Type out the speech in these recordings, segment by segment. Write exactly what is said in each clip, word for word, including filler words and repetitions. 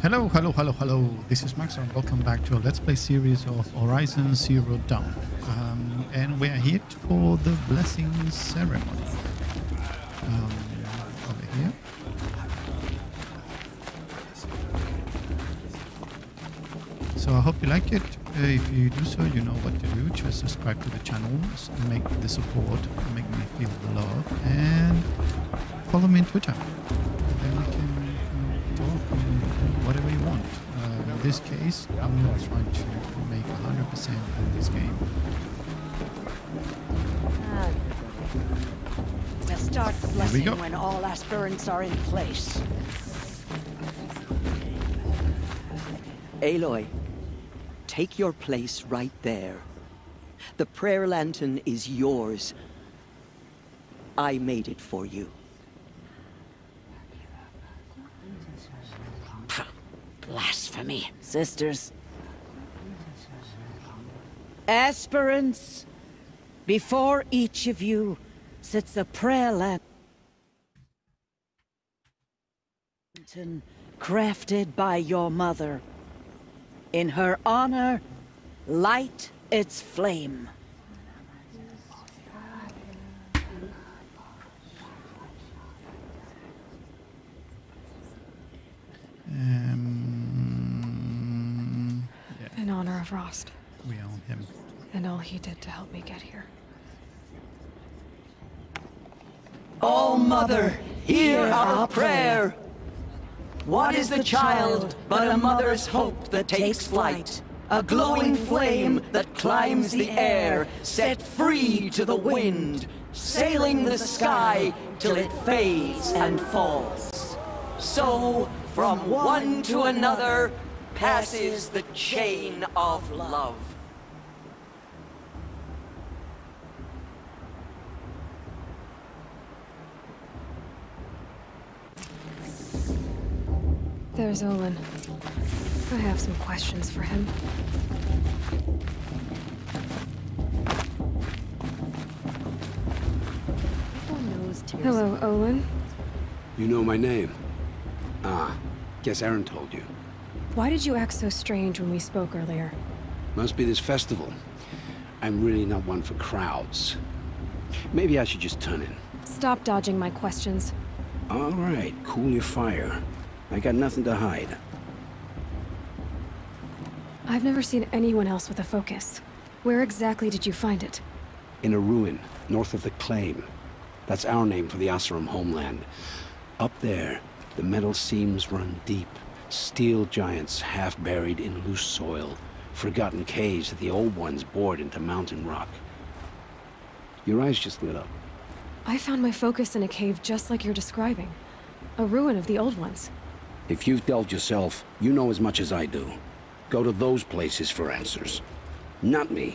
Hello, hello, hello, hello. This is Max and welcome back to a Let's Play series of Horizon Zero Dawn. Um, and we are here for the blessing ceremony. Um, over here. So I hope you like it. Uh, if you do so, you know what to do. Just subscribe to the channel, make the support, make me feel the love, and follow me on Twitter. And then we can talk and whatever you want. Uh, in this case, I'm trying to make one hundred percent in this game. We'll start the blessing when all aspirants are in place. Aloy, take your place right there. The prayer lantern is yours. I made it for you. Blasphemy, sisters. Aspirants, before each of you sits a prayer lantern crafted by your mother. In her honor, light its flame. Um, yeah. In honor of Rost. We own him. And all he did to help me get here. Oh, Mother, hear our prayer. What is the child but a mother's hope that takes flight? A glowing flame that climbs the air, set free to the wind, sailing the sky till it fades and falls. So, from one to another, passes the chain of love. There's Olin. I have some questions for him. Hello, Olin. You know my name? Ah, guess Aaron told you. Why did you act so strange when we spoke earlier? Must be this festival. I'm really not one for crowds. Maybe I should just turn in. Stop dodging my questions. All right, cool your fire. I got nothing to hide. I've never seen anyone else with a focus. Where exactly did you find it? In a ruin, north of the Claim. That's our name for the Oseram homeland. Up there, the metal seams run deep. Steel giants half buried in loose soil. Forgotten caves that the old ones bored into mountain rock. Your eyes just lit up. I found my focus in a cave just like you're describing. A ruin of the old ones. If you've delved yourself, you know as much as I do. Go to those places for answers. Not me.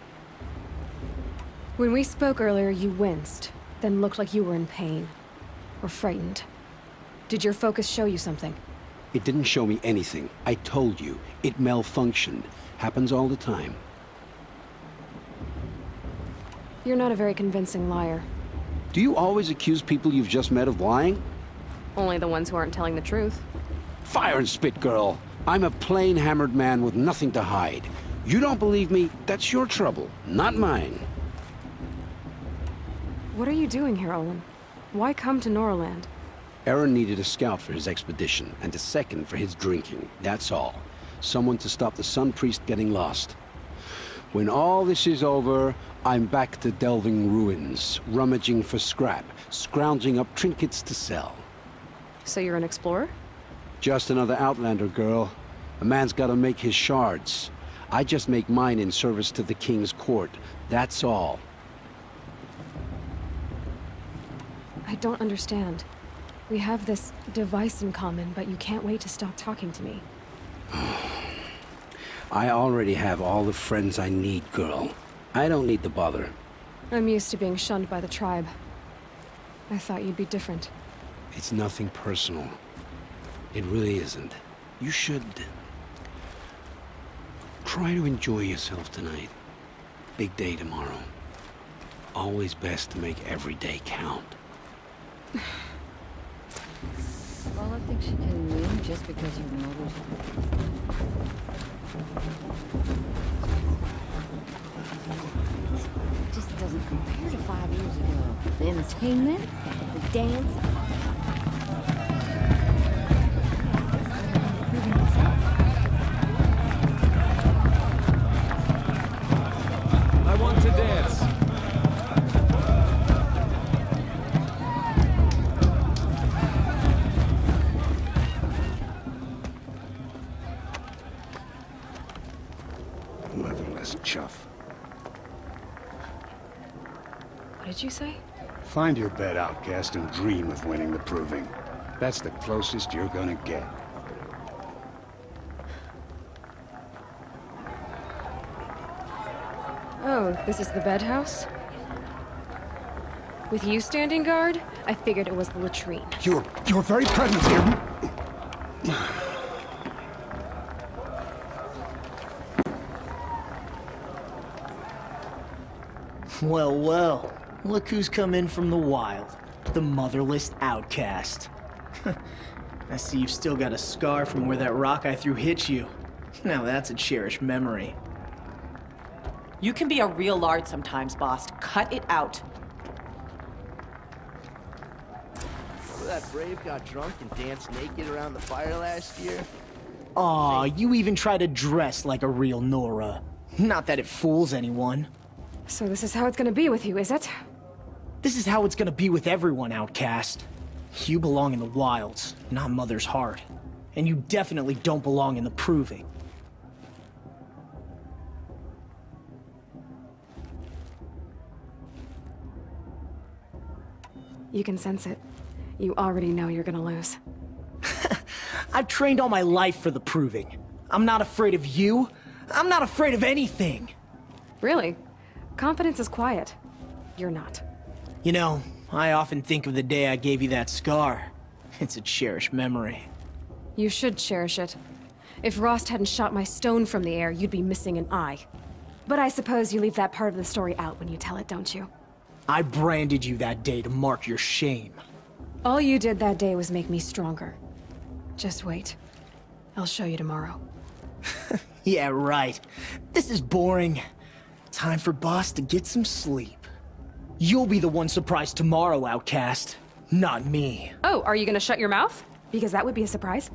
When we spoke earlier, you winced, then looked like you were in pain. Or frightened. Did your focus show you something? It didn't show me anything. I told you. It malfunctioned. Happens all the time. You're not a very convincing liar. Do you always accuse people you've just met of lying? Only the ones who aren't telling the truth. Fire and spit, girl. I'm a plain hammered man with nothing to hide. You don't believe me, that's your trouble, not mine. What are you doing here, Olin? Why come to Norland? Aaron needed a scout for his expedition, and a second for his drinking, that's all. Someone to stop the Sun Priest getting lost. When all this is over, I'm back to delving ruins, rummaging for scrap, scrounging up trinkets to sell. So you're an explorer? Just another Outlander, girl. A man's gotta make his shards. I just make mine in service to the King's court. That's all. I don't understand. We have this device in common, but you can't wait to stop talking to me. I already have all the friends I need, girl. I don't need the bother. I'm used to being shunned by the tribe. I thought you'd be different. It's nothing personal. It really isn't. You should try to enjoy yourself tonight. Big day tomorrow. Always best to make every day count. Paula thinks she can win just because you murdered her. This just doesn't compare to five years ago. The entertainment, the dance. I want to dance. Motherless chuff. What did you say? Find your bed, outcast, and dream of winning the proving. That's the closest you're gonna get. Oh, this is the bed house? With you standing guard, I figured it was the latrine. Your, your very presence here... Well, well. Look who's come in from the wild. The motherless outcast. I see you've still got a scar from where that rock I threw hit you. Now that's a cherished memory. You can be a real lard sometimes, boss. Cut it out. Remember that brave got drunk and danced naked around the fire last year? Aw, you even try to dress like a real Nora. Not that it fools anyone. So this is how it's gonna be with you, is it? This is how it's gonna be with everyone, outcast. You belong in the wilds, not Mother's heart. And you definitely don't belong in the proving. You can sense it. You already know you're gonna lose. I've trained all my life for the proving. I'm not afraid of you. I'm not afraid of anything. Really? Confidence is quiet. You're not. You know, I often think of the day I gave you that scar. It's a cherished memory. You should cherish it. If Rost hadn't shot my stone from the air, you'd be missing an eye. But I suppose you leave that part of the story out when you tell it, don't you? I branded you that day to mark your shame. All you did that day was make me stronger. Just wait. I'll show you tomorrow. Yeah, right. This is boring. Time for Boss to get some sleep. You'll be the one surprised tomorrow, outcast. Not me. Oh, are you gonna shut your mouth? Because that would be a surprise.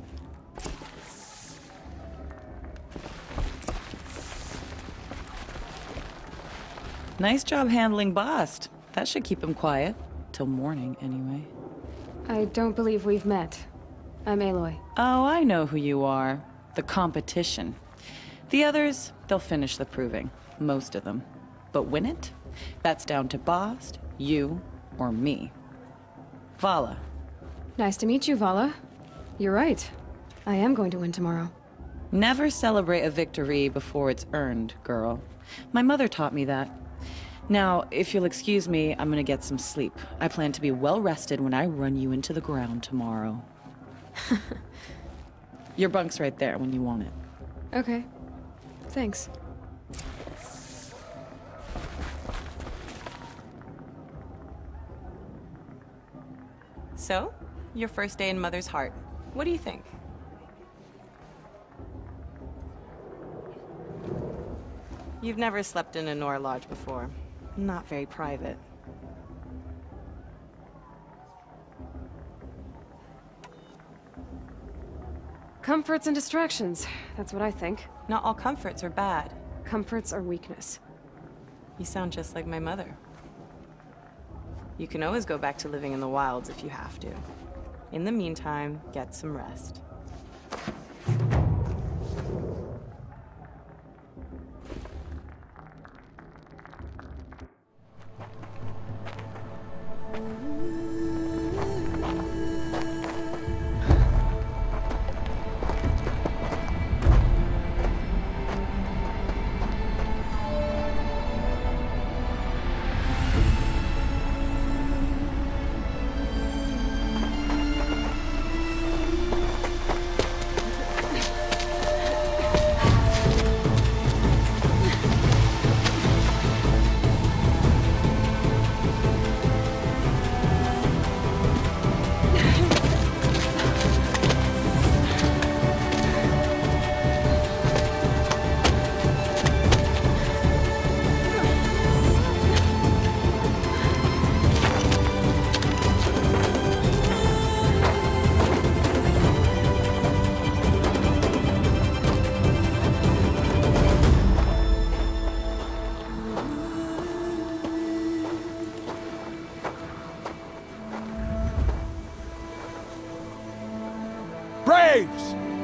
Nice job handling Bast. That should keep him quiet. Till morning, anyway. I don't believe we've met. I'm Aloy. Oh, I know who you are. The competition. The others, they'll finish the proving. Most of them. But win it? That's down to Bast, you, or me. Vala. Nice to meet you, Vala. You're right. I am going to win tomorrow. Never celebrate a victory before it's earned, girl. My mother taught me that. Now, if you'll excuse me, I'm gonna get some sleep. I plan to be well rested when I run you into the ground tomorrow. Your bunk's right there when you want it. Okay. Thanks. So, your first day in Mother's heart. What do you think? You've never slept in a Nora lodge before. Not very private. Comforts and distractions. That's what I think. Not all comforts are bad. Comforts are weakness. You sound just like my mother. You can always go back to living in the wilds if you have to. In the meantime, get some rest.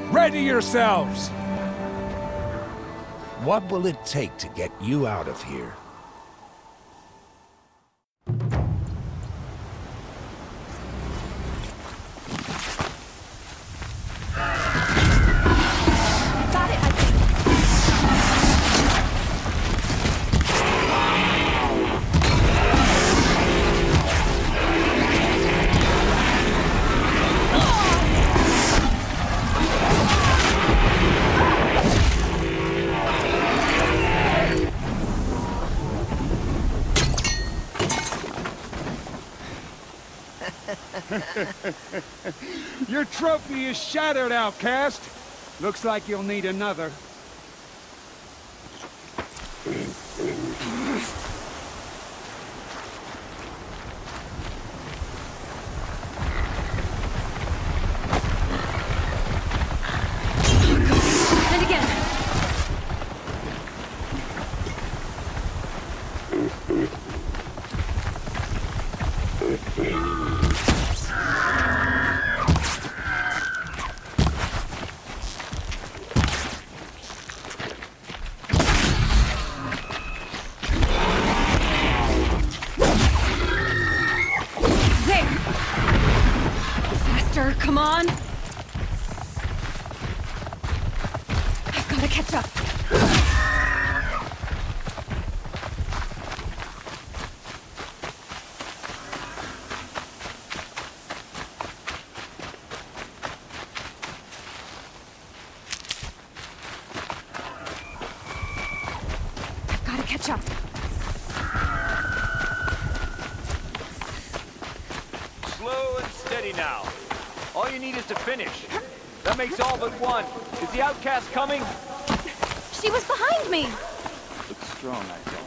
Ready yourselves! What will it take to get you out of here? Got it, I think. Your trophy is shattered, outcast. Looks like you'll need another. And again. Come on! I've got to catch up. I've got to catch up. Slow and steady now. All you need is to finish. That makes all but one. Is the outcast coming? She was behind me! Looks strong, I thought.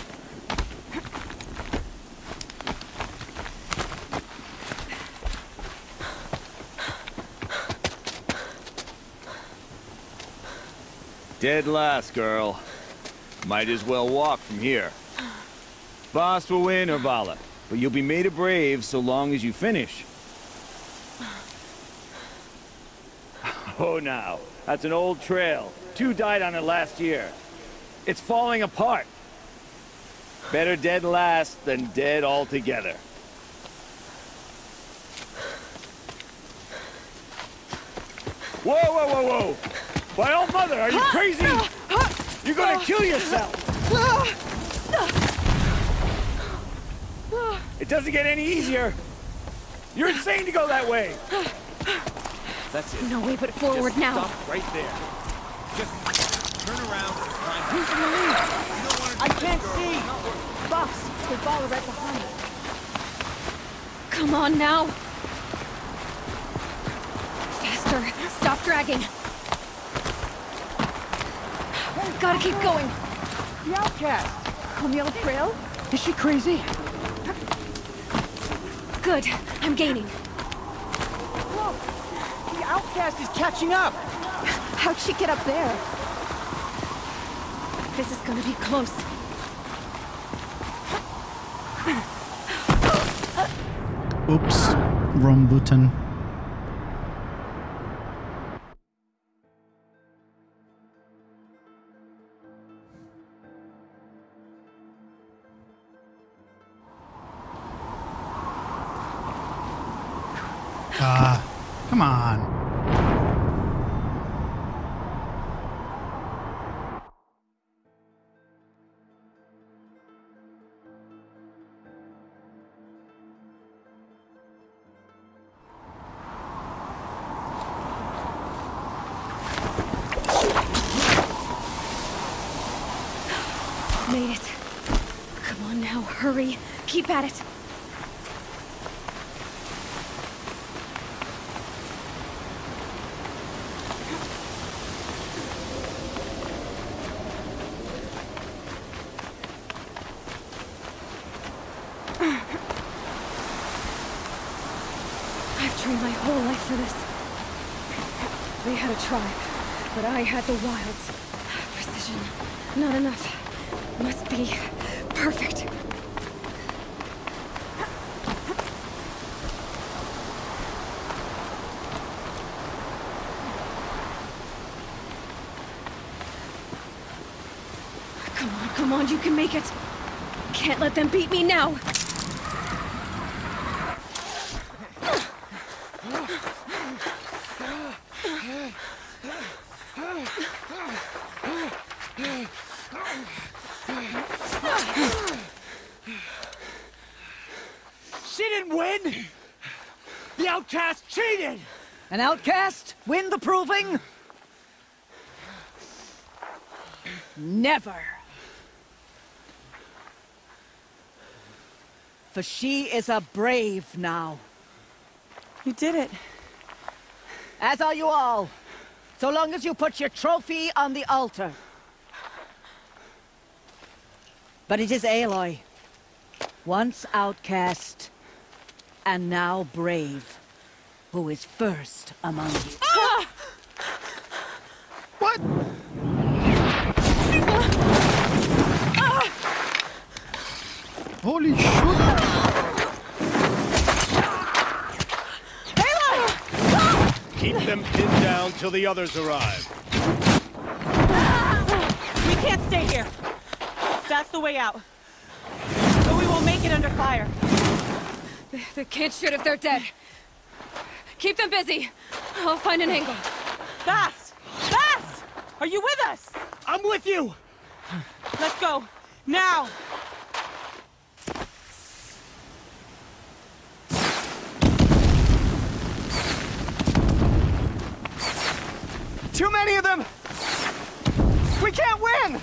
Dead last, girl. Might as well walk from here. Boss will win or Vala, but you'll be made a brave so long as you finish. Oh, now. That's an old trail. Two died on it last year. It's falling apart. Better dead last than dead altogether. Whoa, whoa, whoa, whoa! By all mother, are you crazy? You're gonna kill yourself! It doesn't get any easier! You're insane to go that way! That's it. No way but forward Just now. Stop right there. Just turn around and find who's in the lead. You don't want to I can't see. Buffs, they follow right behind. Come on now. Faster. Stop dragging. Gotta keep going. The outcast. On the other trail? Is she crazy? Good. I'm gaining. The outcast is catching up! How'd she get up there? This is gonna be close. Oops. Wrong button. Ah, come on. Made it. Come on now, hurry. Keep at it. I've trained my whole life for this. They had a tribe, but I had the wilds. Precision, not enough. Must be perfect. Come on, you can make it. Can't let them beat me now. She didn't win! The outcast cheated! An outcast win the proving? Never. For she is a brave now. You did it. As are you all. So long as you put your trophy on the altar. But it is Aloy. Once outcast, and now brave, who is first among you. Ah! What? Ah! Holy shit! Aloy! Keep them pinned down till the others arrive. We can't stay here. That's the way out. But we won't make it under fire. They, they can't shoot if they're dead. Keep them busy. I'll find an angle. Fast! Fast! Are you with us? I'm with you! Let's go. Now! Too many of them! We can't win!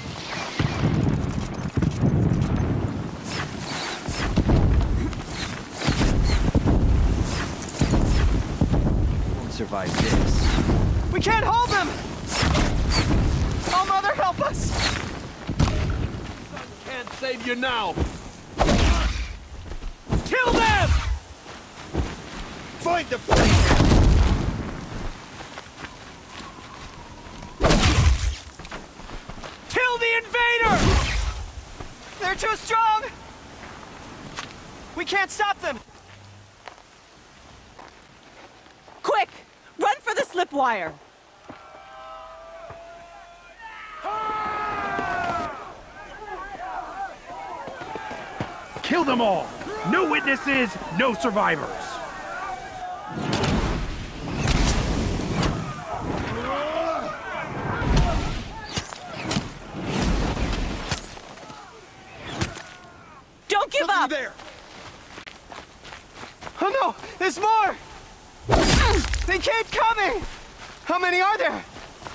Won't survive this. We can't hold them! Oh, Mother, help us! Can't save you now. Kill them! Find the place! Kill the invader! They're too strong! We can't stop them! Quick! Run for the slip wire! Kill them all! No witnesses, no survivors! Don't give up! There! Oh no! There's more! They keep coming! How many are there?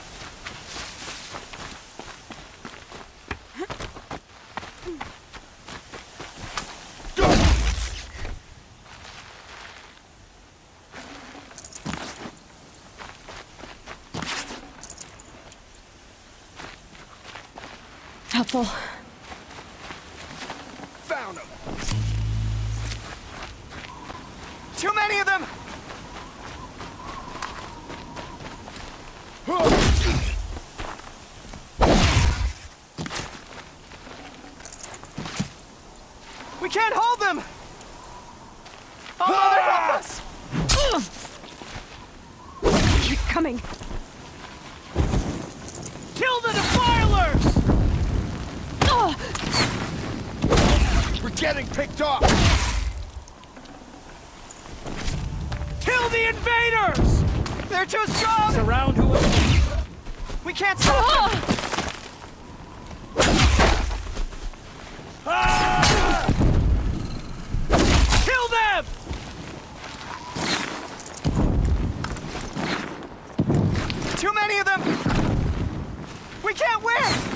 Helpful. Found them! Too many of them! We can't hold them! Oh, Mother, help us! Keep coming. Kill the defilers! We're getting picked off! Kill the invaders! They're too strong! Surround whoever. We can't stop them! Ah! Kill them! Too many of them! We can't win!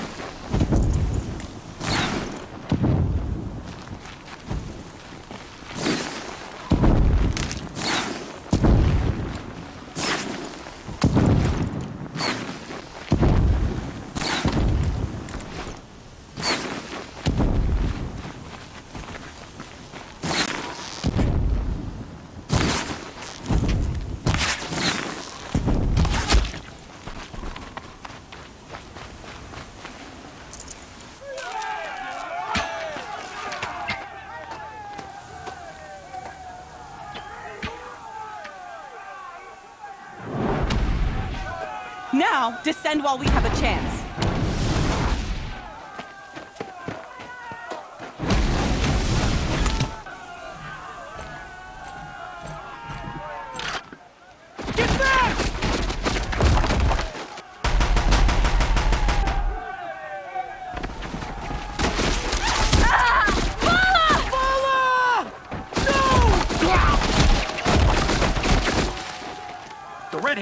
Now, descend while we have a chance.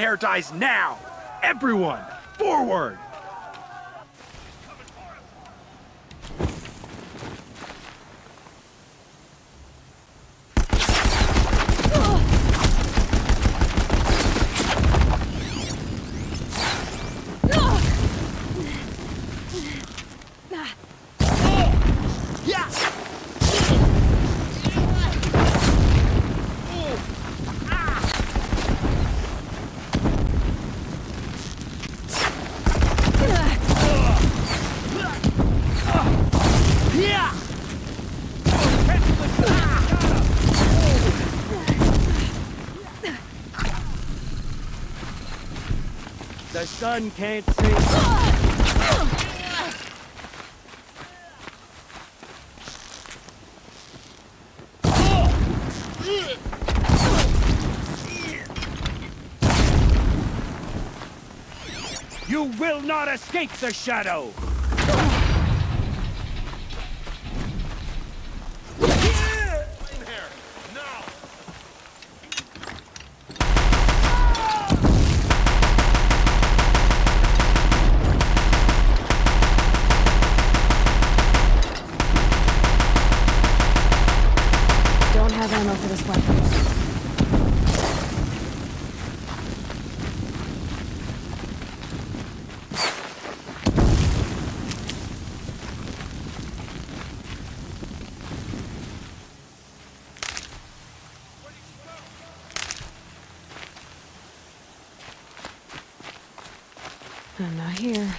bear dies now! Everyone, forward! The sun can't see. You will not escape the shadow! Don't have ammo for this weapon. I'm not here.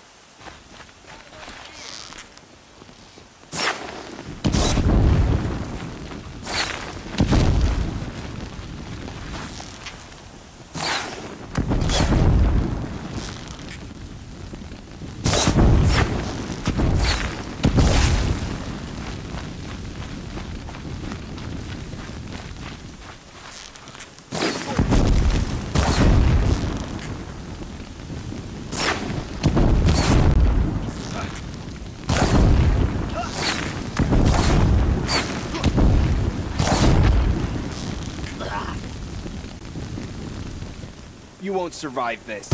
You won't survive this.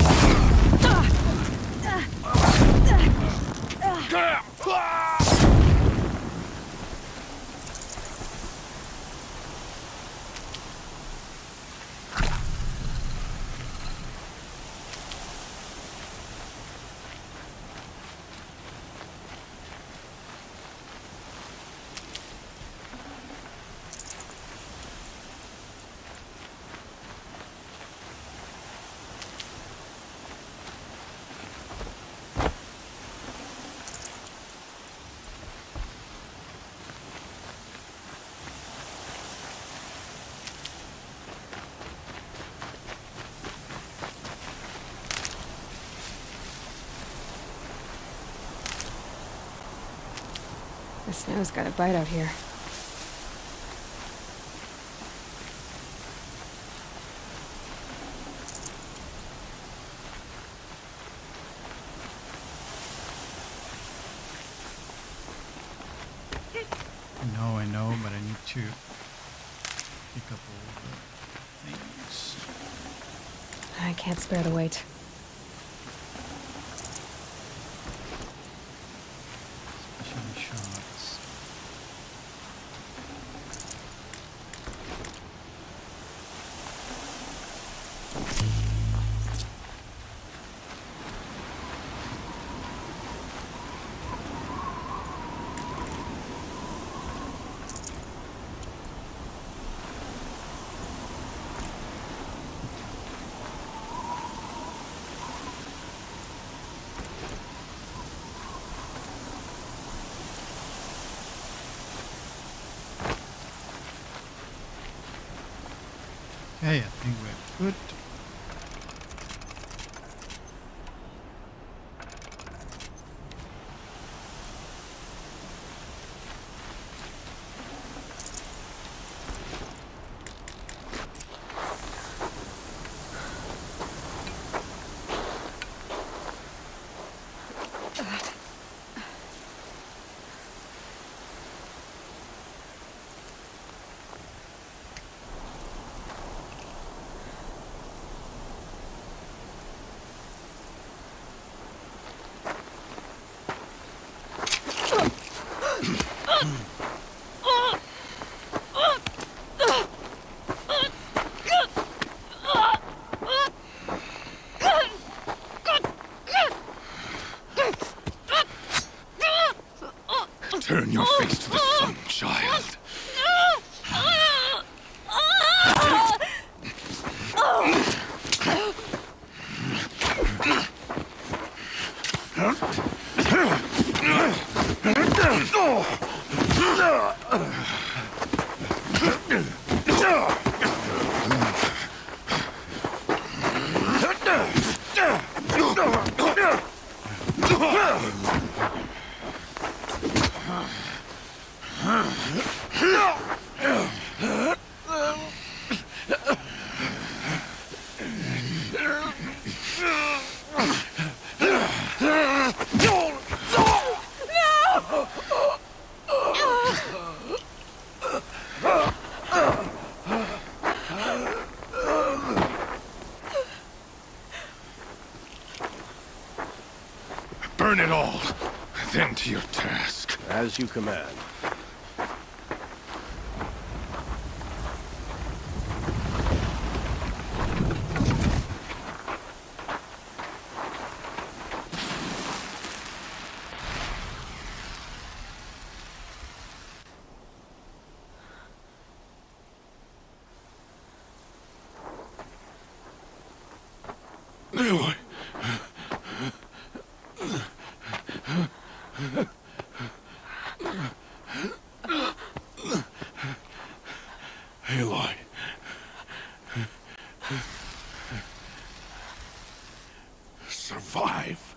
The snow's got a bite out here. No, I know, but I need to pick up all the things. I can't spare the weight. Especially shots. Okay, I think we're good. Turn your face to the sun, child. Burn it all, then to your task. As you command. Aloy. Aloy. Survive.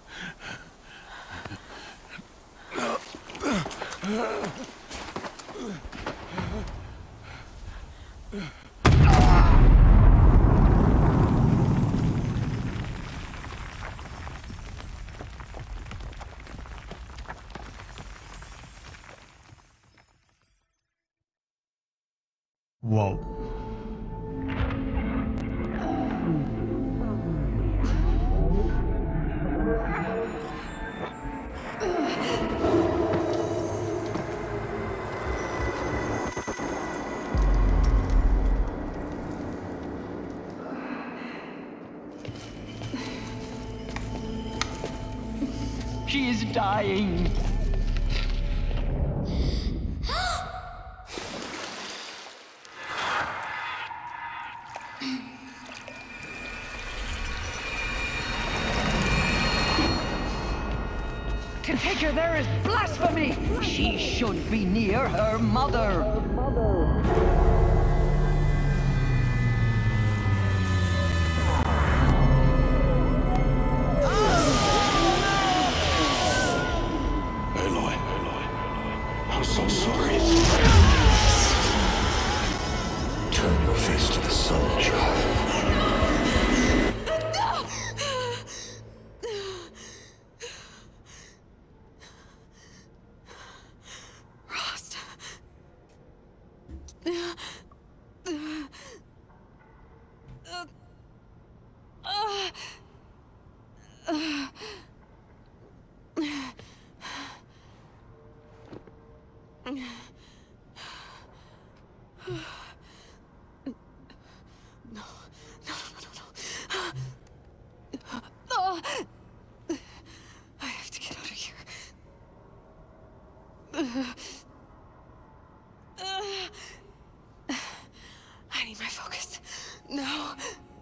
Whoa. She is dying. To take her there is blasphemy! She should be near her mother! Aloy, Aloy, I'm so sorry. Turn your face to the sun, child. I need my focus. No.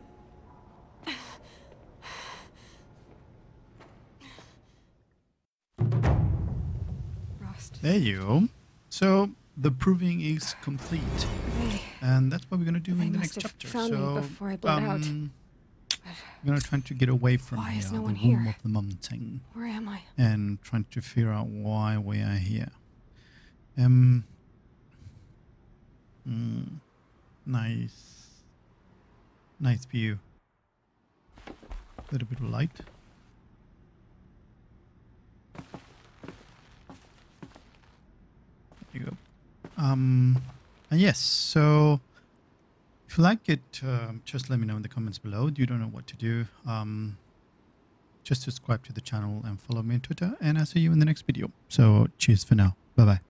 There you go. So the proving is complete, They, and that's what we're gonna do they in the must next have chapter. found So me before I bled out. um, we're gonna try to get away from Why here, is no the one room here? of the mountain, Where am I? and trying to figure out why we are here. Um. Mm, nice, nice view. A little bit of light. There you go. Um, and yes, so if you like it, uh, just let me know in the comments below. You don't know what to do. Um, just subscribe to the channel and follow me on Twitter, and I'll see you in the next video. So cheers for now. Bye bye.